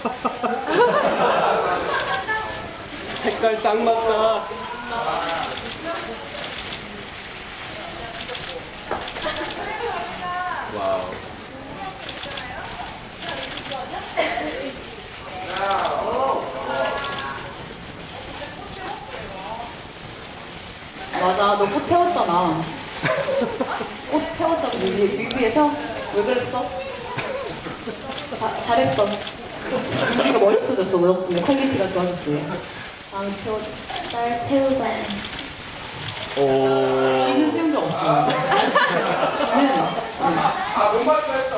색깔 딱 맞다. 와우. 맞아, 너 꽃 태웠잖아. 꽃 태웠잖아, 뮤비에서. 왜 그랬어? 잘했어. 뮤비가 멋있어졌어, 너 덕분에. 퀄리티가 좋아졌어요. 아, 태워줘. 날 태우다. 오. 쥐는 태운 적 없어. 쥐는. 못 맞다 했다.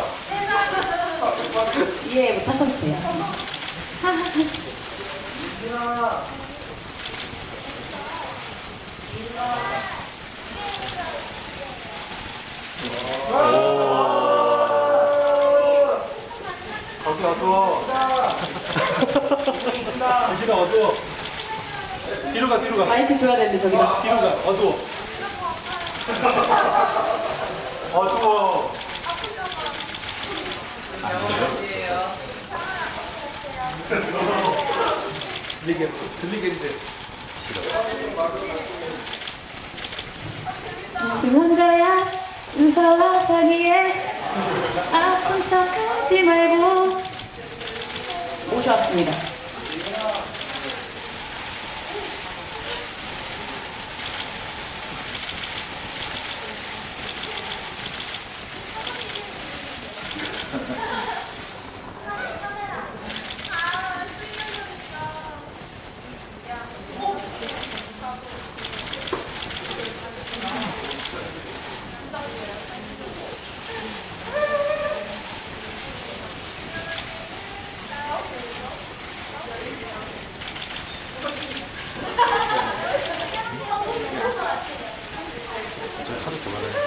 이해 못 하셔도 돼요. 거기 어두워. 대신아 어두워. 뒤로 가, 뒤로 가. 마이크 줘야 되는데, 저기다. 뒤로 가, 어두워. 어두워. 들리겠는데. 무슨 혼자야 웃어서기에 아픈 척하지 말고. 오셔왔습니다. 저 하도 그만해.